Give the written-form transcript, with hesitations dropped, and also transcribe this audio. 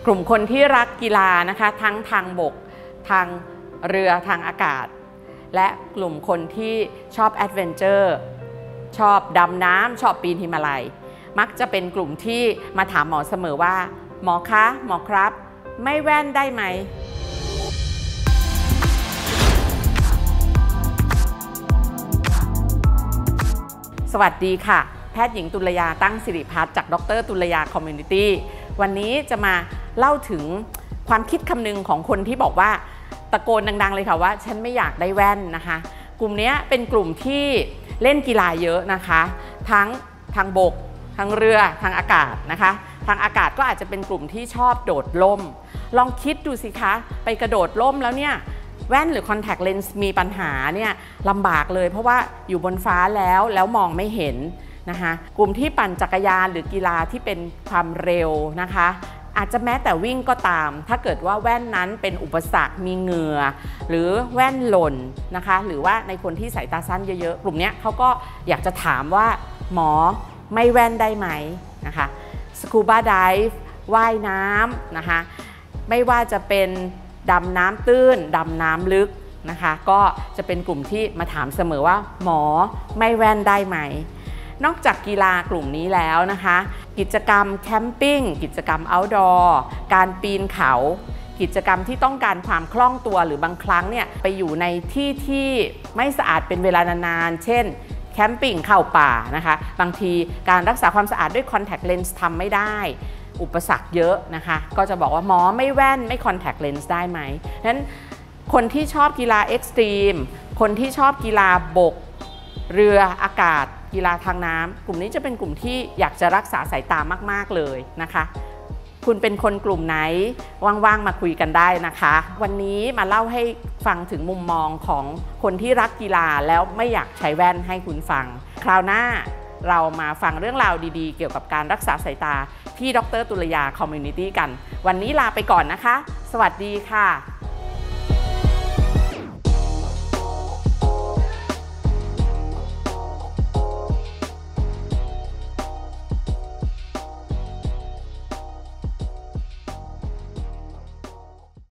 กลุ่มคนที่รักกีฬานะคะทั้งทางบกทางเรือทางอากาศและกลุ่มคนที่ชอบแอดเวนเจอร์ชอบดำน้ำชอบปีนหิมาลัยมักจะเป็นกลุ่มที่มาถามหมอเสมอว่าหมอคะหมอครับไม่แว่นได้ไหมสวัสดีค่ะแพทย์หญิงตุลยาตั้งสิริพัฒน์จากดร.ตุลยาคอมมูนิตี้วันนี้จะมาเล่าถึงความคิดคำนึงของคนที่บอกว่าตะโกนดังๆเลยค่ะว่าฉันไม่อยากได้แว่นนะคะกลุ่มนี้เป็นกลุ่มที่เล่นกีฬาเยอะนะคะทั้งทางบกทางเรือทางอากาศนะคะทางอากาศก็อาจจะเป็นกลุ่มที่ชอบโดดร่มลองคิดดูสิคะไปกระโดดร่มแล้วเนี่ยแว่นหรือคอนแทคเลนส์มีปัญหาเนี่ยลำบากเลยเพราะว่าอยู่บนฟ้าแล้วมองไม่เห็นนะคะกลุ่มที่ปั่นจักรยานหรือกีฬาที่เป็นความเร็วนะคะอาจจะแม้แต่วิ่งก็ตามถ้าเกิดว่าแว่นนั้นเป็นอุปสรรคมีเหงื่อหรือแว่นหล่นนะคะหรือว่าในคนที่สายตาสั้นเยอะๆกลุ่มนี้เขาก็อยากจะถามว่าหมอไม่แว่นได้ไหมนะคะสกูบาไดฟ์ว่ายน้ำนะคะไม่ว่าจะเป็นดำน้ำตื้นดำน้ำลึกนะคะก็จะเป็นกลุ่มที่มาถามเสมอว่าหมอไม่แว่นได้ไหมนอกจากกีฬากลุ่มนี้แล้วนะคะกิจกรรมแคมปิ้งกิจกรรมเอาท์ดอร์การปีนเขากิจกรรมที่ต้องการความคล่องตัวหรือบางครั้งเนี่ยไปอยู่ในที่ไม่สะอาดเป็นเวลานานๆเช่นแคมปิ้งเข้าป่านะคะบางทีการรักษาความสะอาดด้วยคอนแทคเลนส์ทำไม่ได้อุปสรรคเยอะนะคะก็จะบอกว่าหมอไม่แว่นไม่คอนแทคเลนส์ได้ไหมฉะนั้นคนที่ชอบกีฬาเอ็กซ์ตรีมคนที่ชอบกีฬาบกเรืออากาศกีฬาทางน้ำกลุ่มนี้จะเป็นกลุ่มที่อยากจะรักษาสายตามากๆเลยนะคะคุณเป็นคนกลุ่มไหนว่างๆมาคุยกันได้นะคะวันนี้มาเล่าให้ฟังถึงมุมมองของคนที่รักกีฬาแล้วไม่อยากใช้แว่นให้คุณฟังคราวหน้าเรามาฟังเรื่องราวดีๆเกี่ยวกับการรักษาสายตาที่ดร.ตุลยาคอมมูนิตี้กันวันนี้ลาไปก่อนนะคะสวัสดีค่ะ